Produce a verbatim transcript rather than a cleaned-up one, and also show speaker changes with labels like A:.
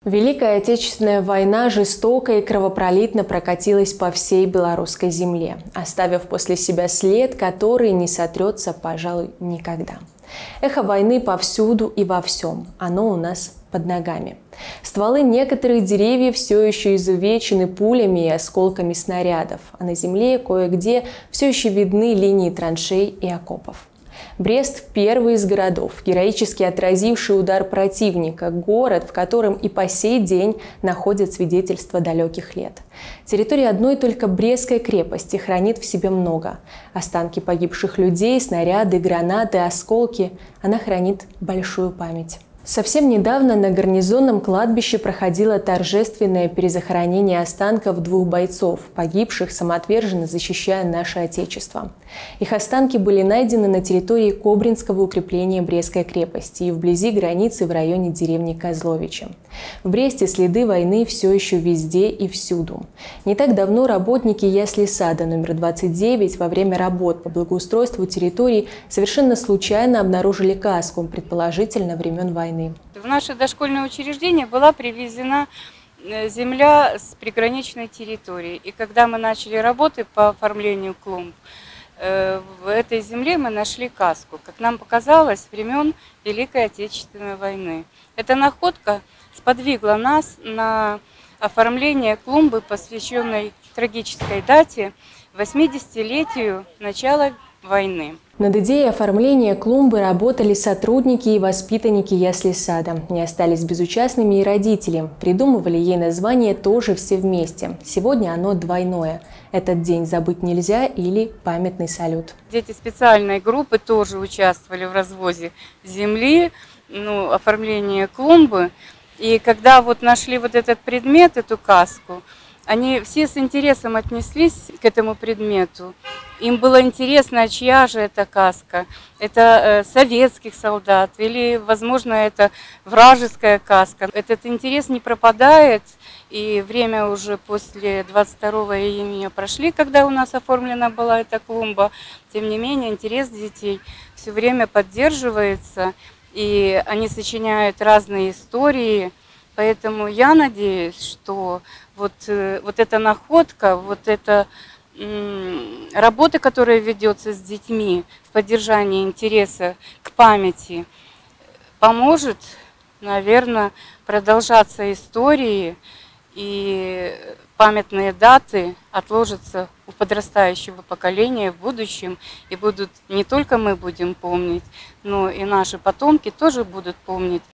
A: Великая Отечественная война жестоко и кровопролитно прокатилась по всей белорусской земле, оставив после себя след, который не сотрется, пожалуй, никогда. Эхо войны повсюду и во всем. Оно у нас под ногами. Стволы некоторых деревьев все еще изувечены пулями и осколками снарядов, а на земле кое-где все еще видны линии траншей и окопов. Брест – первый из городов, героически отразивший удар противника, город, в котором и по сей день находят свидетельства далеких лет. Территория одной только Брестской крепости хранит в себе много. Останки погибших людей, снаряды, гранаты, осколки – она хранит большую память. Совсем недавно на гарнизонном кладбище проходило торжественное перезахоронение останков двух бойцов, погибших самоотверженно защищая наше Отечество. Их останки были найдены на территории Кобринского укрепления Брестской крепости и вблизи границы в районе деревни Козловичи. В Бресте следы войны все еще везде и всюду. Не так давно работники ясли-сада номер двадцать девять во время работ по благоустройству территории совершенно случайно обнаружили каску, предположительно времен войны.
B: В наше дошкольное учреждение была привезена земля с приграничной территории. И когда мы начали работы по оформлению клумб, в этой земле мы нашли каску, как нам показалось, времен Великой Отечественной войны. Эта находка сподвигла нас на оформление клумбы, посвященной трагической дате восьмидесятилетию начала войны.
A: Над идеей оформления клумбы работали сотрудники и воспитанники ясли-сада. Не остались безучастными и родители. Придумывали ей название тоже все вместе. Сегодня оно двойное. Этот день забыть нельзя или памятный салют.
B: Дети специальной группы тоже участвовали в развозе земли, ну, оформлении клумбы. И когда вот нашли вот этот предмет, эту каску, они все с интересом отнеслись к этому предмету. Им было интересно, чья же это каска. Это э, советских солдат или, возможно, это вражеская каска. Этот интерес не пропадает. И время уже после двадцать второго июня прошли, когда у нас оформлена была эта клумба. Тем не менее, интерес детей все время поддерживается. И они сочиняют разные истории. Поэтому я надеюсь, что вот, вот эта находка, вот эта м, работа, которая ведется с детьми в поддержании интереса к памяти, поможет, наверное, продолжаться истории, и памятные даты отложатся у подрастающего поколения в будущем, и будут не только мы будем помнить, но и наши потомки тоже будут помнить